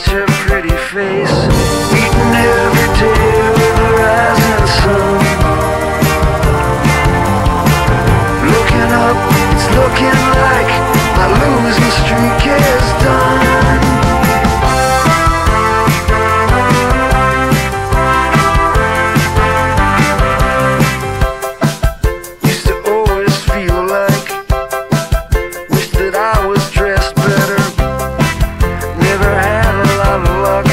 such a pretty face, eating every day with the rising sun. Looking up, it's looking like my losing streak is done. Used to always feel like, wish that I was dressed better. Never had a lot of luck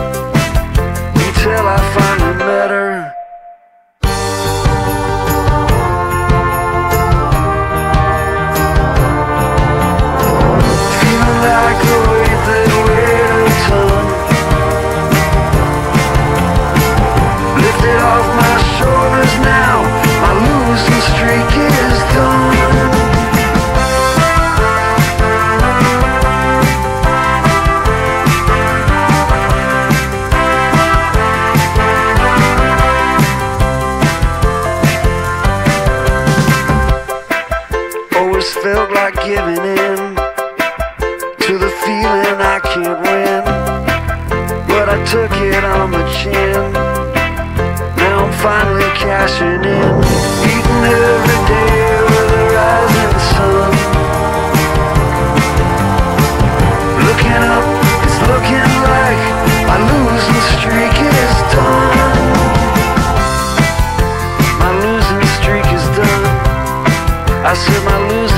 until I finally met her. Feeling like the weight that weighed a ton, lifted off my shoulders now, my losing streak is done. Always felt like giving in to the feeling I can't win, but I took it on the chin. Now I'm finally cashing in, eating every day with the rising sun. Looking up, it's looking like my losing streak is done. My losing streak is done. I said my losing